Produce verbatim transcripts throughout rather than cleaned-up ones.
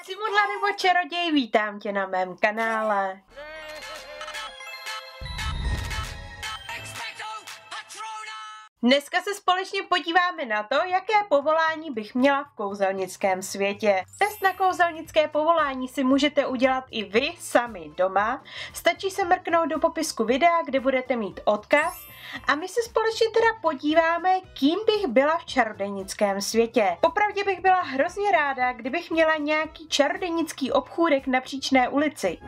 Simudla nebo čaroděj, vítám tě na mém kanále. Dneska se společně podíváme na to, jaké povolání bych měla v kouzelnickém světě. Test na kouzelnické povolání si můžete udělat i vy sami doma. Stačí se mrknout do popisku videa, kde budete mít odkaz. A my se společně teda podíváme, kým bych byla v čarodějnickém světě. Popravdě bych byla hrozně ráda, kdybych měla nějaký čarodějnický obchůdek na Příčné ulici.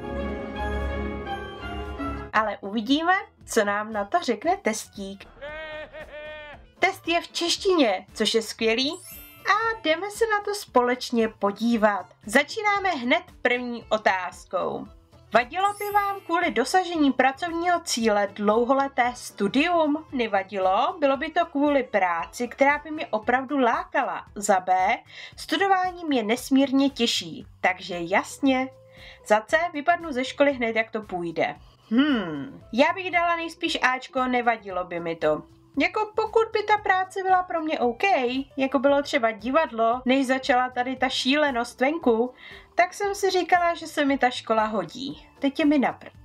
Ale uvidíme, co nám na to řekne testík. Test je v češtině, což je skvělý, a jdeme se na to společně podívat. Začínáme hned první otázkou. Vadilo by vám kvůli dosažení pracovního cíle dlouholeté studium? Nevadilo, bylo by to kvůli práci, která by mě opravdu lákala. Za B, studování mě nesmírně těší, takže jasně. Za C, vypadnu ze školy hned, jak to půjde. Hmm, já bych dala nejspíš Ačko, nevadilo by mi to. Jako pokud by ta práce byla pro mě OK, jako bylo třeba divadlo, než začala tady ta šílenost venku, tak jsem si říkala, že se mi ta škola hodí. Teď je mi na prd.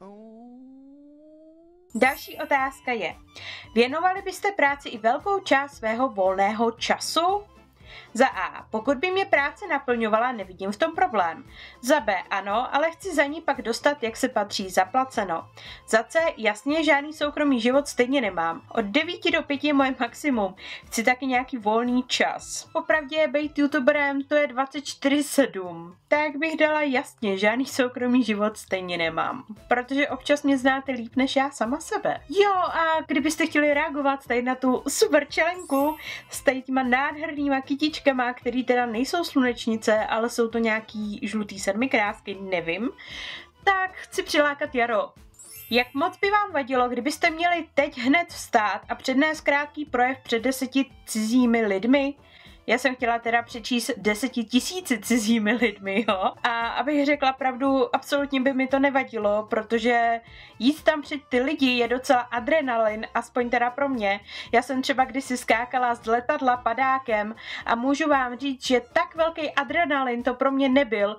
Další otázka je, věnovali byste práci i velkou část svého volného času? Za A, pokud by mě práce naplňovala, nevidím v tom problém. Za B, ano, ale chci za ní pak dostat, jak se patří, zaplaceno. Za C, jasně, žádný soukromý život stejně nemám. Od devíti do pěti je moje maximum. Chci taky nějaký volný čas. Popravdě, být youtuberem, to je dvacet čtyři sedm. Tak bych dala jasně, žádný soukromý život stejně nemám. Protože občas mě znáte líp než já sama sebe. Jo, a kdybyste chtěli reagovat tady na tu super čelenku s tady těma nádhernýma kytičkama, který teda nejsou slunečnice, ale jsou to nějaký žlutý sedmikrásky, nevím, tak chci přilákat Jaro. Jak moc by vám vadilo, kdybyste měli teď hned vstát a přednést krátký projev před deseti cizími lidmi? Já jsem chtěla teda přečíst deseti tisíci cizími lidmi, jo. A abych řekla pravdu, absolutně by mi to nevadilo, protože jít tam před ty lidi je docela adrenalin, aspoň teda pro mě. Já jsem třeba kdysi skákala z letadla padákem a můžu vám říct, že tak velký adrenalin to pro mě nebyl.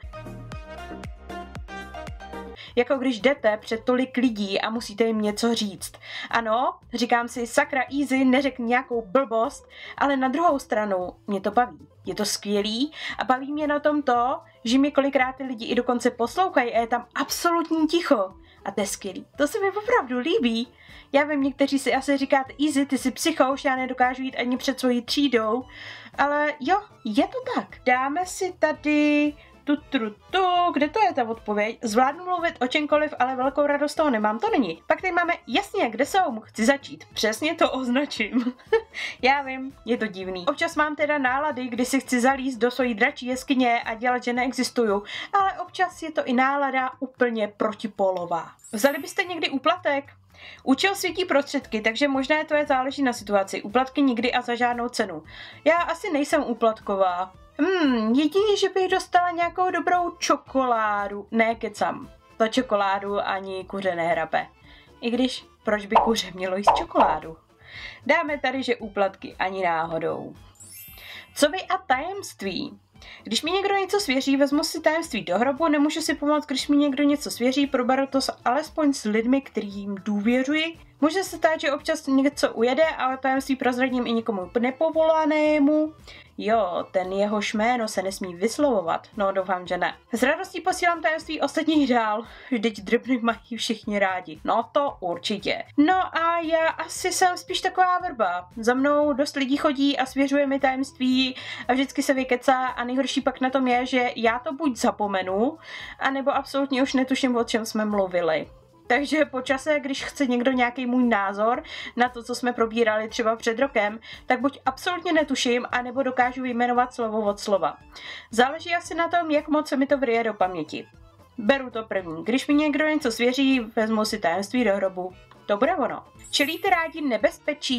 Jako když jdete před tolik lidí a musíte jim něco říct. Ano, říkám si, sakra easy, neřekni nějakou blbost, ale na druhou stranu mě to baví. Je to skvělý a baví mě na tom to, že mi kolikrát ty lidi i dokonce poslouchají a je tam absolutní ticho. A to je skvělý. To se mi opravdu líbí. Já vím, někteří si asi říkáte, easy, ty jsi psychouš, já nedokážu jít ani před svojí třídou. Ale jo, je to tak. Dáme si tady... Tu, tu, tu, kde to je ta odpověď? Zvládnu mluvit o čemkoliv, ale velkou radost toho nemám, to není. Pak tady máme, jasně, kde jsou, chci začít. Přesně to označím. Já vím, je to divný. Občas mám teda nálady, kdy si chci zalízt do svojí dračí jeskyně a dělat, že neexistuju, ale občas je to i nálada úplně protipolová. Vzali byste někdy úplatek? Účel světí prostředky, takže možná to je záleží na situaci. Úplatky nikdy a za žádnou cenu. Já asi nejsem úplatková. Hmm, jedině, že bych dostala nějakou dobrou čokoládu. Ne, kecam. To čokoládu ani kuře nehrabe. I když, proč by kuře mělo jíst čokoládu? Dáme tady, že úplatky ani náhodou. Co vy a tajemství? Když mi někdo něco svěří, vezmu si tajemství do hrobu, nemůžu si pomoct, když mi někdo něco svěří, proberu to alespoň s lidmi, kterým důvěřuji. Může se stát, že občas něco ujede, ale tajemství prozradím i někomu nepovolanému. Jo, ten jehož jméno se nesmí vyslovovat. No, doufám, že ne. S radostí posílám tajemství ostatních dál. Vždyť drobny mají všichni rádi. No to určitě. No a já asi jsem spíš taková vrba. Za mnou dost lidí chodí a svěřuje mi tajemství a vždycky se vykecá a nejhorší pak na tom je, že já to buď zapomenu, anebo absolutně už netuším, o čem jsme mluvili. Takže po čase, když chce někdo nějaký můj názor na to, co jsme probírali třeba před rokem, tak buď absolutně netuším, anebo dokážu vyjmenovat slovo od slova. Záleží asi na tom, jak moc se mi to vryje do paměti. Beru to první. Když mi někdo něco svěří, vezmu si tajemství do hrobu. To bude ono. Čelíte rádi nebezpečí?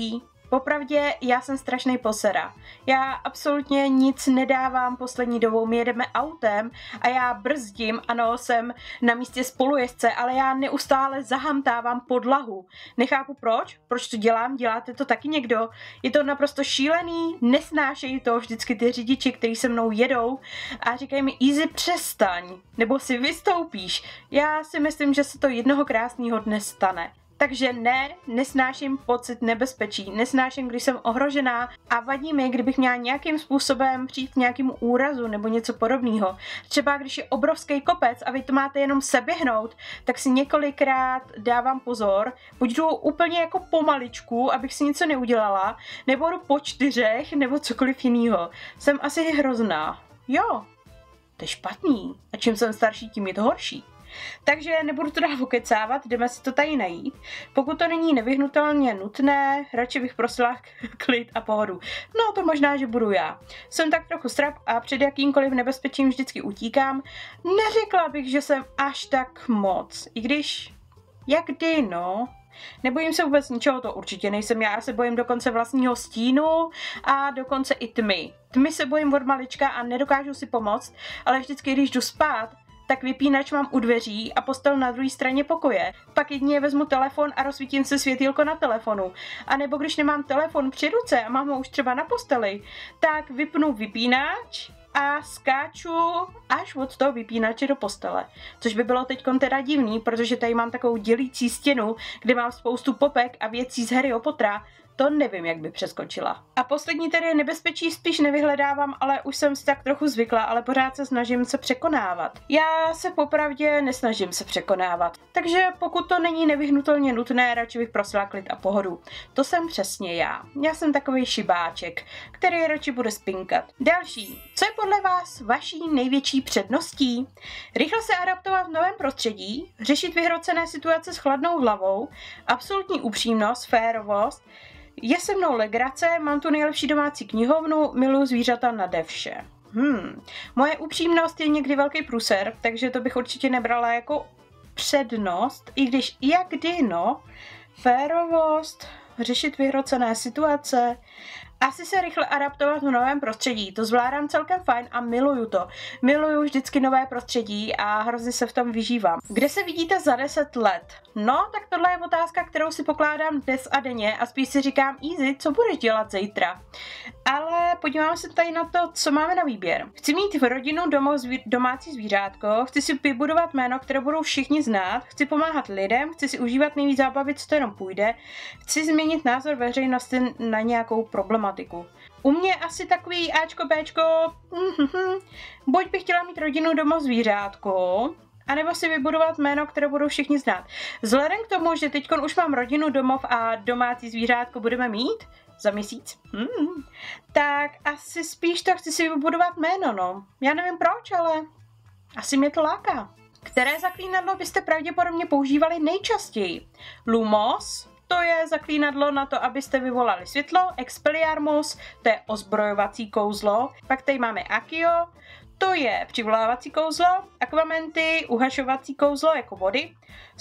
Popravdě, já jsem strašný posera. Já absolutně nic nedávám poslední dobou, my jedeme autem a já brzdím, ano, jsem na místě spolujezdce, ale já neustále zahamtávám podlahu. Nechápu proč, proč to dělám, děláte to taky někdo. Je to naprosto šílený, nesnášejí to vždycky ty řidiči, kteří se mnou jedou a říkají mi, Easy, přestaň, nebo si vystoupíš. Já si myslím, že se to jednoho krásného dne stane. Takže ne, nesnáším pocit nebezpečí, nesnáším, když jsem ohrožená a vadí mi, kdybych měla nějakým způsobem přijít k nějakému úrazu nebo něco podobného. Třeba když je obrovský kopec a vy to máte jenom seběhnout, tak si několikrát dávám pozor, buď jdu úplně jako pomaličku, abych si něco neudělala, nebo jdu po čtyřech, nebo cokoliv jiného. Jsem asi hrozná. Jo, to je špatný. A čím jsem starší, tím je to horší. Takže nebudu to dál okecávat, jdeme si to tady najít. Pokud to není nevyhnutelně nutné, radši bych prosila klid a pohodu. No to možná, že budu já. Jsem tak trochu strap a před jakýmkoliv nebezpečím vždycky utíkám. Neřekla bych, že jsem až tak moc. I když, jak kdy, no. Nebojím se vůbec ničeho, to určitě nejsem já, já se bojím dokonce vlastního stínu a dokonce i tmy. Tmy se bojím od malička a nedokážu si pomoct, ale vždycky, když jdu spát, tak vypínač mám u dveří a postel na druhé straně pokoje. Pak jedině vezmu telefon a rozsvítím se světýlko na telefonu. A nebo když nemám telefon při ruce a mám ho už třeba na posteli, tak vypnu vypínač a skáču až od toho vypínače do postele. Což by bylo teď teda divný, protože tady mám takovou dělící stěnu, kde mám spoustu popek a věcí z Harryho Pottera. To nevím, jak by přeskočila. A poslední tedy nebezpečí spíš nevyhledávám, ale už jsem si tak trochu zvykla, ale pořád se snažím se překonávat. Já se popravdě nesnažím se překonávat. Takže pokud to není nevyhnutelně nutné, radši bych prosila klid a pohodu. To jsem přesně já. Já jsem takový šibáček, který radši bude spinkat. Další. Co je podle vás vaší největší předností? Rychle se adaptovat v novém prostředí, řešit vyhrocené situace s chladnou hlavou, absolutní upřímnost, férovost, je se mnou legrace, mám tu nejlepší domácí knihovnu, miluji zvířata nade vše. Hmm. Moje upřímnost je někdy velký průser, takže to bych určitě nebrala jako přednost, i když jak kdy, no, férovost, řešit vyhrocené situace, asi se rychle adaptovat v novém prostředí, to zvládám celkem fajn a miluju to. Miluju vždycky nové prostředí a hrozně se v tom vyžívám. Kde se vidíte za deset let? No, tak tohle je otázka, kterou si pokládám dnes a denně a spíš si říkám, Easy, co budeš dělat zítra? Ale podívám se tady na to, co máme na výběr. Chci mít v rodinu domov zví- domácí zvířátko, chci si vybudovat jméno, které budou všichni znát, chci pomáhat lidem, chci si užívat nejvíc zábavy, co to jenom půjde, chci změnit názor veřejnosti na nějakou problematiku. U mě asi takový Ačko, Bčko, mm-hmm, buď bych chtěla mít rodinu domov zvířátko, anebo si vybudovat jméno, které budou všichni znát. Vzhledem k tomu, že teď už mám rodinu domov a domácí zvířátko budeme mít za měsíc, hmm, tak asi spíš to chci si vybudovat jméno, no. Já nevím proč, ale asi mě to láká. Které zaklínadlo byste pravděpodobně používali nejčastěji? Lumos, to je zaklínadlo na to, abyste vyvolali světlo, Expelliarmus, to je ozbrojovací kouzlo, pak tady máme Accio, to je přivolávací kouzlo, Aquamenty, uhašovací kouzlo jako vody,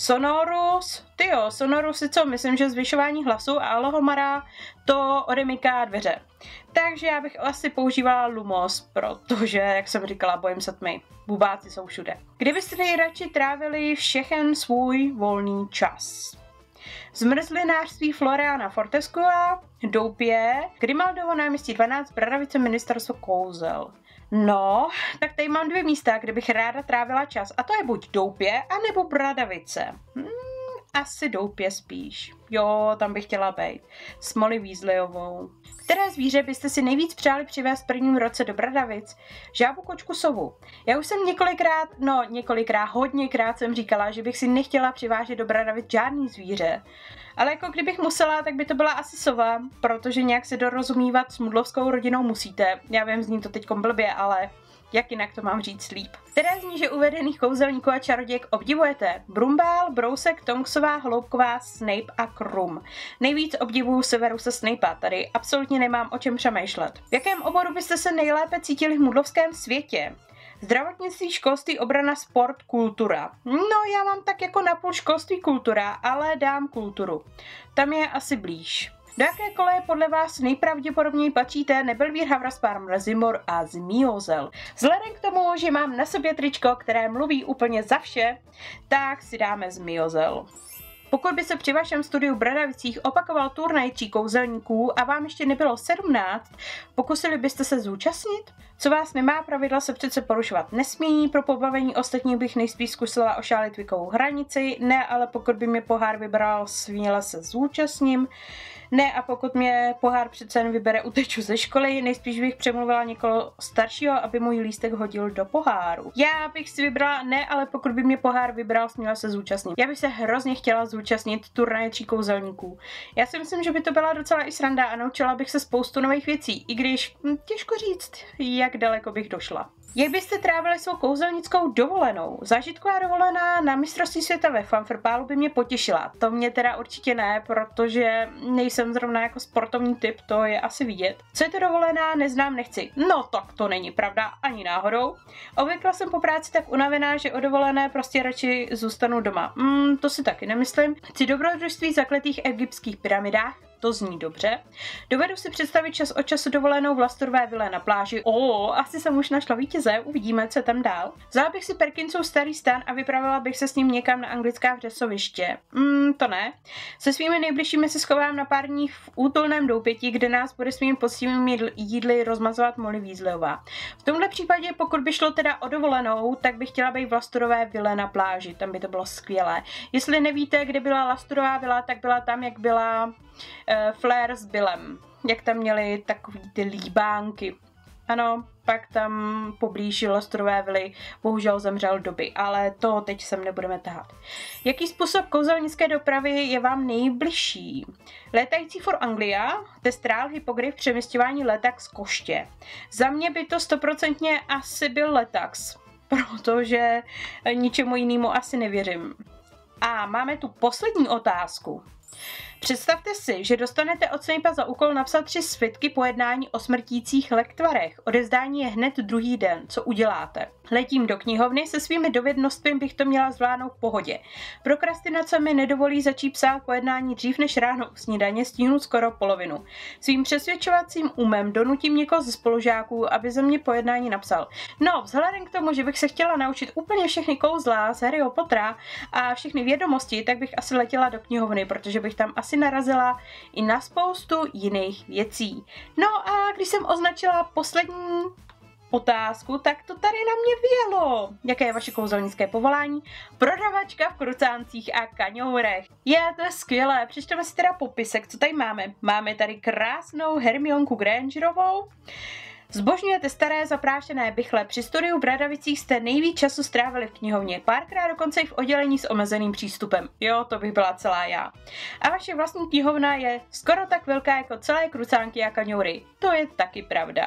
Sonorus, tyjo, Sonorus je co, myslím, že zvyšování hlasu a Alohomara to odemyká dveře. Takže já bych asi používala Lumos, protože, jak jsem říkala, bojím se tmy. Bubáci jsou všude. Kde byste nejradši trávili všechen svůj volný čas? Zmrzlinářství Floriana Fortescua, Doupě, Grimaldovo náměstí dvanáct, Bradavice, ministerstvo kouzel. No, tak tady mám dvě místa, kde bych ráda trávila čas. A to je buď Doupě, anebo Bradavice. Hmm, asi Doupě spíš. Jo, tam bych chtěla být. S Molly Weasleyovou. Které zvíře byste si nejvíc přáli přivést v prvním roce do Bradavic? Žábu, kočku, sovu. Já už jsem několikrát, no několikrát, hodněkrát jsem říkala, že bych si nechtěla přivážet do Bradavic žádný zvíře. Ale jako kdybych musela, tak by to byla asi sova, protože nějak se dorozumívat s mudlovskou rodinou musíte. Já vím, zní to teďkom blbě, ale jak jinak to mám říct líp. Které z níže uvedených kouzelníků a čarodějek obdivujete? Brumbál, Brousek, Tonksová, Hloubková, Snape a Krum. Nejvíc obdivuju Severusa Snapea, tady absolutně nemám o čem přemýšlet. V jakém oboru byste se nejlépe cítili v mudlovském světě? Zdravotnictví, školství, obrana, sport, kultura. No, já mám tak jako napůl školství, kultura, ale dám kulturu. Tam je asi blíž. Do jaké koleje podle vás nejpravděpodobněji patříte Nebelvír, Havraspár, Mrazimor a Zmiozel? Vzhledem k tomu, že mám na sobě tričko, které mluví úplně za vše, tak si dáme Zmiozel. Pokud by se při vašem studiu v Bradavicích opakoval turnaj tří kouzelníků a vám ještě nebylo sedmnáct, pokusili byste se zúčastnit? Co vás nemá, pravidla se přece porušovat nesmí, pro pobavení ostatních bych nejspíš zkusila ošálit věkovou hranici, ne, ale pokud by mě pohár vybral, směle se zúčastním. Ne, a pokud mě pohár přece jen vybere, uteču ze školy, nejspíš bych přemluvila někoho staršího, aby můj lístek hodil do poháru. Já bych si vybrala ne, ale pokud by mě pohár vybral, směla se zúčastnit. Já bych se hrozně chtěla zúčastnit turnaje tří kouzelníků. Já si myslím, že by to byla docela i sranda a naučila bych se spoustu nových věcí, i když hm, těžko říct, jak daleko bych došla. Jak byste trávili svou kouzelnickou dovolenou? Zážitková dovolená na mistrovství světa ve fanfrpálu by mě potěšila. To mě teda určitě ne, protože nejsem zrovna jako sportovní typ, to je asi vidět. Co je to dovolená, neznám, nechci. No tak to není pravda, ani náhodou. Obvykle jsem po práci tak unavená, že o dovolené prostě radši zůstanu doma. Mm, to si taky nemyslím. Chci dobrodružství v zakletých egyptských pyramidách. To zní dobře. Dovedu si představit čas od času dovolenou v Lastorové vile na pláži. O, asi jsem už našla vítěze, uvidíme, co tam dál. Vzala bych si Perkinsův starý stan a vypravila bych se s ním někam na anglická vřesoviště. Mm, to ne. Se svými nejbližšími se schovám na pár dní v útulném doupěti, kde nás bude svými poctivými jídly rozmazovat Molly Weasleyová. V tomhle případě, pokud by šlo teda o dovolenou, tak bych chtěla být v Lastorové vile na pláži, tam by to bylo skvělé. Jestli nevíte, kde byla Lastorová vila, tak byla tam, jak byla uh, Flair s Billem, jak tam měli takový ty líbánky. Ano, pak tam poblíž Lastorové vily bohužel zemřel Dobby, ale to teď sem nebudeme tahat. Jaký způsob kouzelnické dopravy je vám nejbližší? Létající for Anglia, Testrál, Hypogryf, přemisťování Letax, Koště. Za mě by to stoprocentně asi byl Letax, protože ničemu jinému asi nevěřím. A máme tu poslední otázku. Představte si, že dostanete od Snape'a za úkol napsat tři svitky pojednání o smrtících lektvarech. Odevzdání je hned druhý den. Co uděláte? Letím do knihovny, se svými dovednostmi bych to měla zvládnout v pohodě. Prokrastinace mi nedovolí začít psát pojednání dřív než ráno u snídaně, stihnu skoro polovinu. Svým přesvědčovacím umem donutím někoho ze spolužáků, aby za mě pojednání napsal. No, vzhledem k tomu, že bych se chtěla naučit úplně všechny kouzla z Harryho Pottera a všechny vědomosti, tak bych asi letěla do knihovny, protože bych tam asi narazila i na spoustu jiných věcí. No a když jsem označila poslední otázku, tak to tady na mě vyjelo. Jaké je vaše kouzelnické povolání? Prodavačka v krucáncích a kaňourech. Je, to je skvělé. Přečteme si teda popisek, co tady máme. Máme tady krásnou Hermionku Grangerovou. Zbožňujete staré zaprášené bychle. Při studiu v Bradavicích jste nejvíc času strávili v knihovně, párkrát dokonce i v oddělení s omezeným přístupem. Jo, to bych byla celá já. A vaše vlastní knihovna je skoro tak velká jako celé krucánky a kaňoury. To je taky pravda.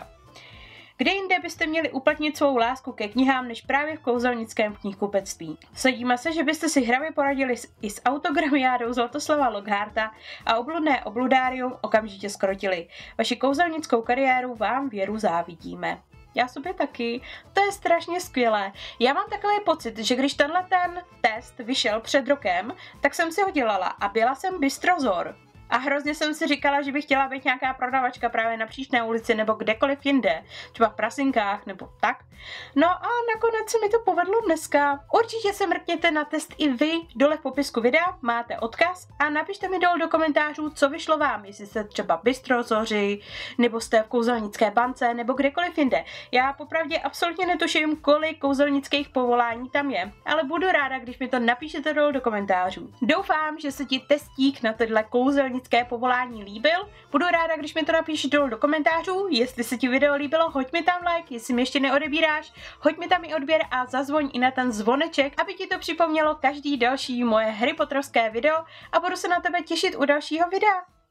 Kde jinde byste měli uplatnit svou lásku ke knihám, než právě v kouzelnickém knihkupectví? Vsadíme se, že byste si hravě poradili i s autogramiádou Zlatoslava Lockharta a obludné obludárium okamžitě skrotili. Vaši kouzelnickou kariéru vám věru závidíme. Já sobě taky. To je strašně skvělé. Já mám takový pocit, že když tenhle ten test vyšel před rokem, tak jsem si ho dělala a byla jsem bystrozor. A hrozně jsem si říkala, že bych chtěla být nějaká prodavačka právě na Příštné ulici nebo kdekoliv jinde, třeba v Prasinkách nebo tak. No a nakonec se mi to povedlo dneska. Určitě se mrkněte na test i vy, dole v popisku videa máte odkaz a napište mi dole do komentářů, co vyšlo vám, jestli jste třeba bystrozoři, nebo jste v kouzelnické bance, nebo kdekoliv jinde. Já popravdě absolutně netuším, kolik kouzelnických povolání tam je, ale budu ráda, když mi to napíšete dole do komentářů. Doufám, že se ti testík na tyhle kouzelnické povolání líbil. Budu ráda, když mi to napíšeš dolů do komentářů. Jestli se ti video líbilo, hoď mi tam like, jestli mi ještě neodebíráš, hoď mi tam i odběr a zazvoň i na ten zvoneček, aby ti to připomnělo každý další moje Harry Potterovské video a budu se na tebe těšit u dalšího videa.